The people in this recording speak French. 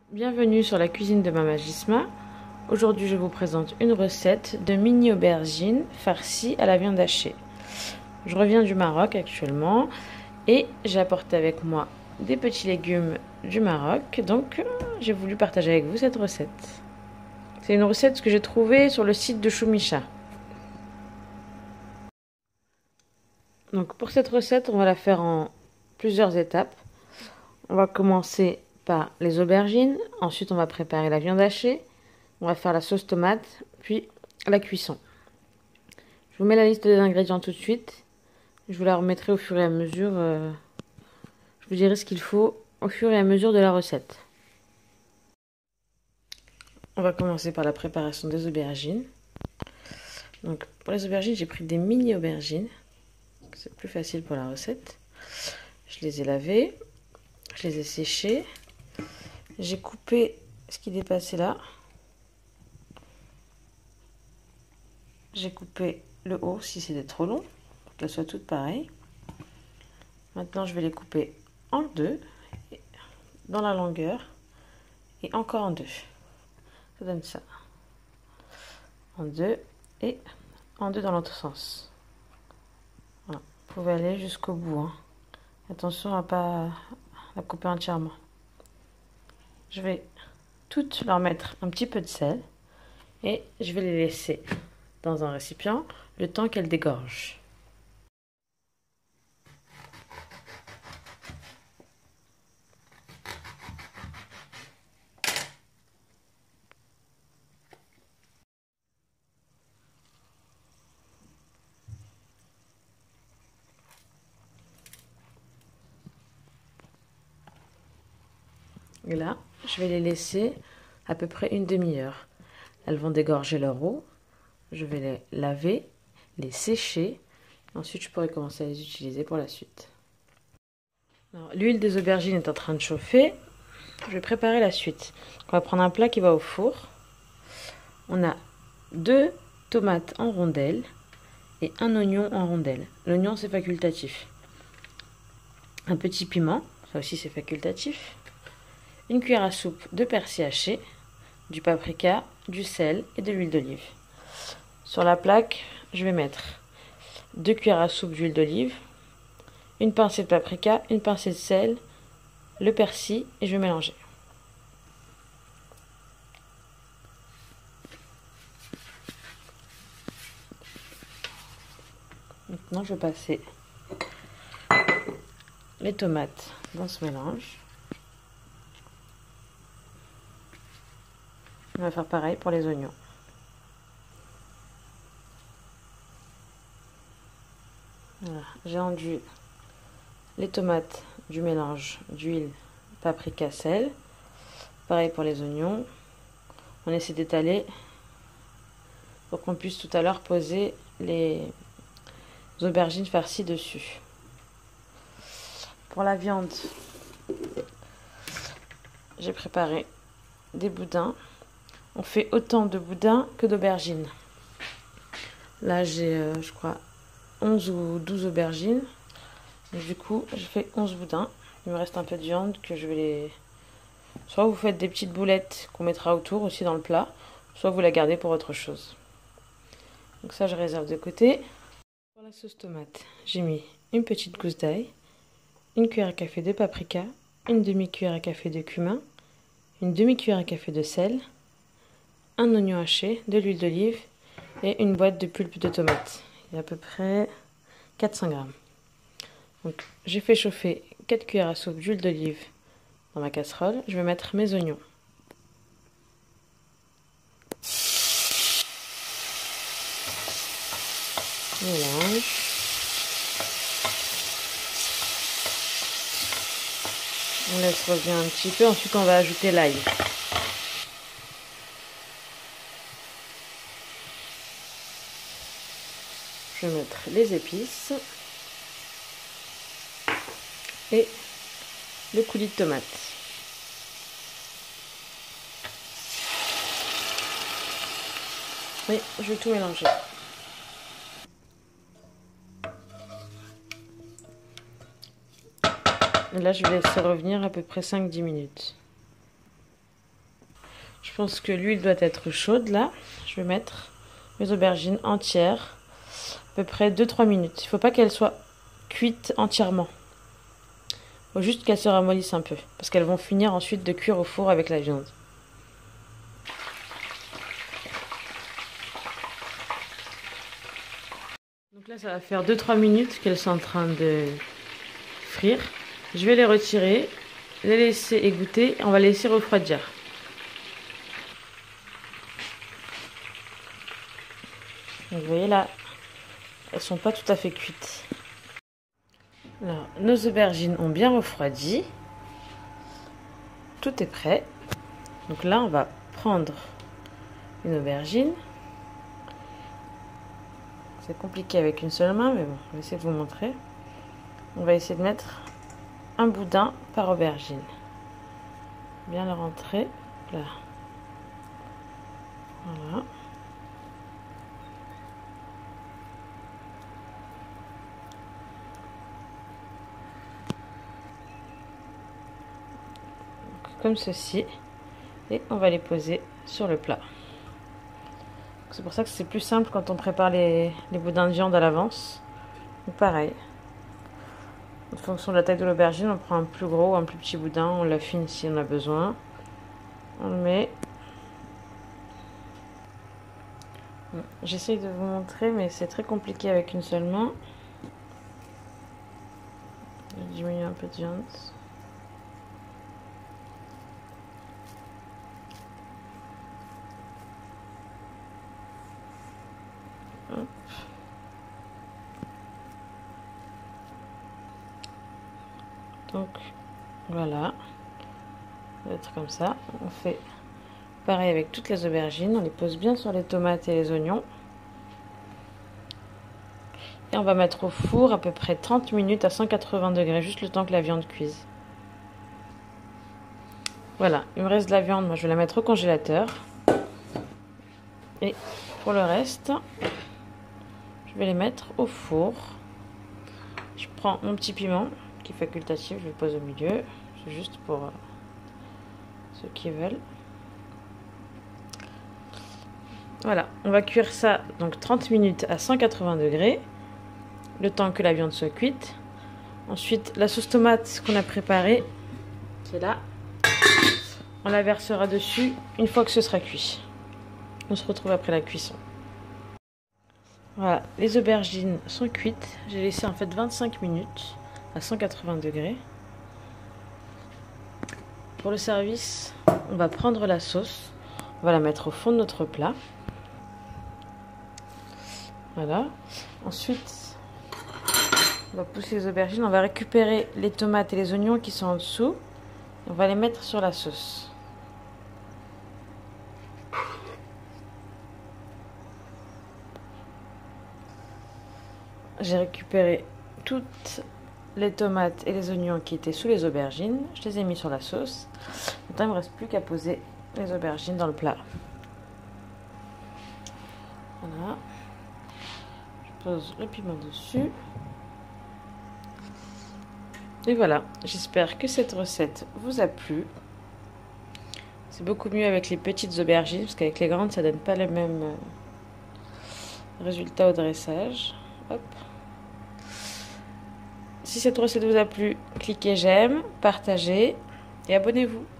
Bienvenue sur la cuisine de Mama Gisma. Aujourd'hui, je vous présente une recette de mini aubergines farcies à la viande hachée. Je reviens du Maroc actuellement et j'ai apporté avec moi des petits légumes du Maroc. Donc, j'ai voulu partager avec vous cette recette. C'est une recette que j'ai trouvée sur le site de Choumicha. Donc, pour cette recette, on va la faire en plusieurs étapes. On va commencer par les aubergines, ensuite on va préparer la viande hachée, on va faire la sauce tomate, puis la cuisson. Je vous mets la liste des ingrédients tout de suite, je vous la remettrai au fur et à mesure, je vous dirai ce qu'il faut au fur et à mesure de la recette. On va commencer par la préparation des aubergines. Donc pour les aubergines, j'ai pris des mini aubergines, c'est plus facile pour la recette. Je les ai lavées, je les ai séchées. J'ai coupé ce qui dépassait là. J'ai coupé le haut si c'était trop long, pour qu'elles soient toutes pareilles. Maintenant, je vais les couper en deux, dans la longueur, et encore en deux. Ça donne ça. En deux, et en deux dans l'autre sens. Voilà. Vous pouvez aller jusqu'au bout. Hein. Attention à ne pas la couper entièrement. Je vais toutes leur mettre un petit peu de sel et je vais les laisser dans un récipient le temps qu'elles dégorgent. Et là, je vais les laisser à peu près une demi-heure. Elles vont dégorger leur eau. Je vais les laver, les sécher. Ensuite, je pourrai commencer à les utiliser pour la suite. L'huile des aubergines est en train de chauffer. Je vais préparer la suite. On va prendre un plat qui va au four. On a 2 tomates en rondelles et un oignon en rondelles. L'oignon, c'est facultatif. Un petit piment, ça aussi c'est facultatif. Une cuillère à soupe de persil haché, du paprika, du sel et de l'huile d'olive. Sur la plaque, je vais mettre 2 cuillères à soupe d'huile d'olive, une pincée de paprika, une pincée de sel, le persil et je vais mélanger. Maintenant, je vais passer les tomates dans ce mélange. On va faire pareil pour les oignons. Voilà, j'ai enduit les tomates du mélange d'huile, paprika, sel. Pareil pour les oignons. On essaie d'étaler pour qu'on puisse tout à l'heure poser les aubergines farcies dessus. Pour la viande, j'ai préparé des boudins. On fait autant de boudins que d'aubergines. Là, j'ai, je crois, 11 ou 12 aubergines. Et du coup, je fais 11 boudins. Il me reste un peu de viande que je vais les... Soit vous faites des petites boulettes qu'on mettra autour aussi dans le plat, soit vous la gardez pour autre chose. Donc ça, je réserve de côté. Pour la sauce tomate, j'ai mis une petite gousse d'ail, une cuillère à café de paprika, une demi-cuillère à café de cumin, une demi-cuillère à café de sel, un oignon haché, de l'huile d'olive et une boîte de pulpe de tomate. Il y a à peu près 400 grammes. Donc, j'ai fait chauffer 4 cuillères à soupe d'huile d'olive dans ma casserole. Je vais mettre mes oignons. Mélange. On laisse revenir un petit peu. Ensuite, on va ajouter l'ail. Je vais mettre les épices et le coulis de tomate. Et je vais tout mélanger. Et là, je vais laisser revenir à peu près 5-10 minutes. Je pense que l'huile doit être chaude là. Je vais mettre mes aubergines entières, à peu près 2-3 minutes. Il ne faut pas qu'elles soient cuites entièrement. Il faut juste qu'elles se ramollissent un peu, parce qu'elles vont finir ensuite de cuire au four avec la viande. Donc là, ça va faire 2-3 minutes qu'elles sont en train de frire. Je vais les retirer, les laisser égoutter, on va les laisser refroidir. Vous voyez là, elles sont pas tout à fait cuites. Alors, nos aubergines ont bien refroidi. Tout est prêt. Donc là, on va prendre une aubergine. C'est compliqué avec une seule main, mais bon, je vais essayer de vous montrer. On va essayer de mettre un boudin par aubergine. Bien le rentrer là. Voilà. Comme ceci, et on va les poser sur le plat. C'est pour ça que c'est plus simple quand on prépare les boudins de viande à l'avance. Pareil, en fonction de la taille de l'aubergine, on prend un plus gros ou un plus petit boudin, on l'affine si on a besoin, on le met. J'essaye de vous montrer, mais c'est très compliqué avec une seule main. Je diminue un peu de viande. Donc voilà, ça va être comme ça. On fait pareil avec toutes les aubergines, on les pose bien sur les tomates et les oignons. Et on va mettre au four à peu près 30 minutes à 180 degrés, juste le temps que la viande cuise. Voilà, il me reste de la viande, moi je vais la mettre au congélateur. Et pour le reste, je vais les mettre au four. Je prends mon petit piment qui est facultatif, je le pose au milieu. C'est juste pour ceux qui veulent. Voilà, on va cuire ça donc 30 minutes à 180 degrés, le temps que la viande soit cuite. Ensuite, la sauce tomate qu'on a préparée, c'est là. On la versera dessus une fois que ce sera cuit. On se retrouve après la cuisson. Voilà, les aubergines sont cuites. J'ai laissé en fait 25 minutes à 180 degrés. Pour le service, on va prendre la sauce. On va la mettre au fond de notre plat. Voilà. Ensuite, on va pousser les aubergines. On va récupérer les tomates et les oignons qui sont en dessous. On va les mettre sur la sauce. J'ai récupéré toutes les tomates et les oignons qui étaient sous les aubergines. Je les ai mis sur la sauce. Maintenant, il ne me reste plus qu'à poser les aubergines dans le plat. Voilà. Je pose le piment dessus. Et voilà, j'espère que cette recette vous a plu. C'est beaucoup mieux avec les petites aubergines, parce qu'avec les grandes, ça donne pas le même résultat au dressage. Hop. Si cette recette vous a plu, cliquez j'aime, partagez et abonnez-vous.